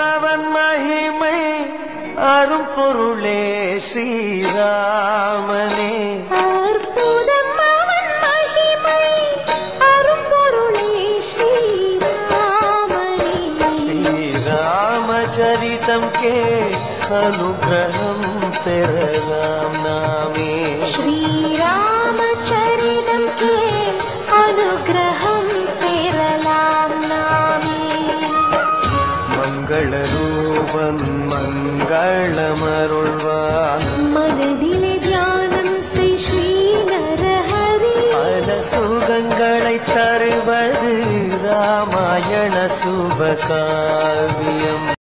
அவன் மகிமை அரும் பொருளே ஸ்ரீராமனே. அற்புதம் அவன் மகிமை அரும் பொருளே ஸ்ரீராமனே. ஸ்ரீராமச்சரிதம் கே அனுகிரகம் பெறலாம் நாமே. ஸ்ரீராமச்சரிதம் கே அனுகிரகம் பெறலாம் நாமே. மங்கள ரூபன் மங்களமருள்வான் மனதிலே தியானம் செய் ஸ்ரீ நரஹரி. பல சுகங்களை தருவது ராமாயண சுபகாவியம்.